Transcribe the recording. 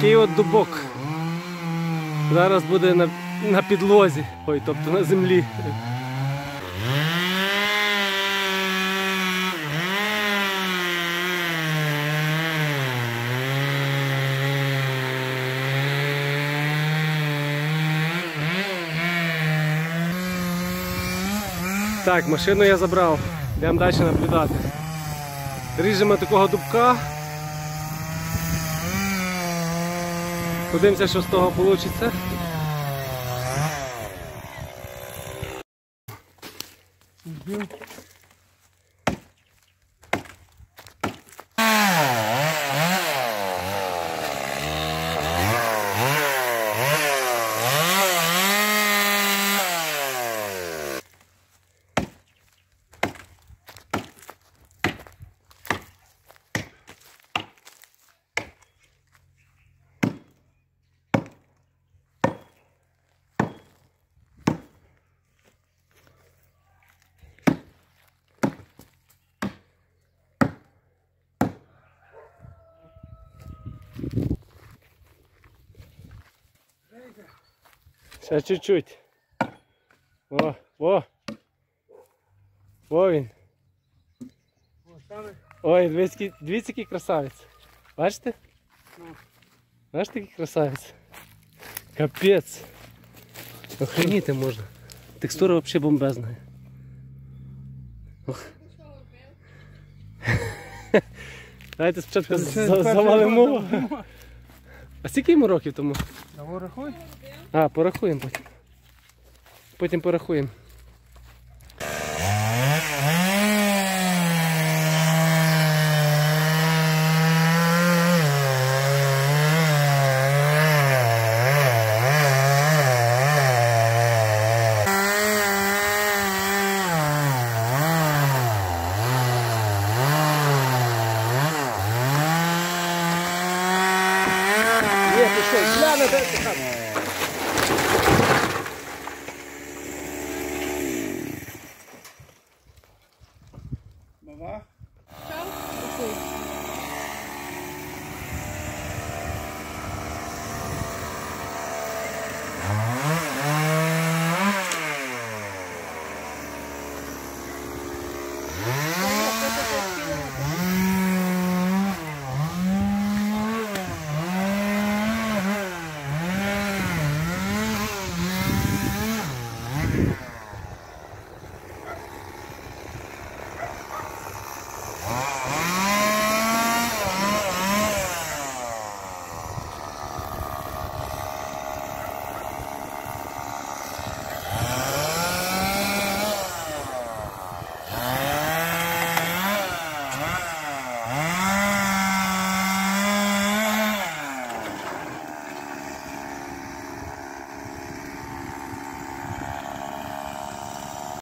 Такий от дубок. Зараз буде на підлозі, тобто на землі. Так, машину я забрав, йдемо далі наблюдати. Ріжемо такого дубка. Подивимося, що з того вийде. Ще чуть-чуть. О він. Ой, дивіться, який красавець. Бачите? Бачите, який красавець? Капець. Охреніти можна. Текстура взагалі бомбезна. Давайте спочатку завалимо. А скільки йому років тому? Порахуй? А, порахуємо потім. Потім порахуємо. Є, пішов, гляне, де ти там? Баба?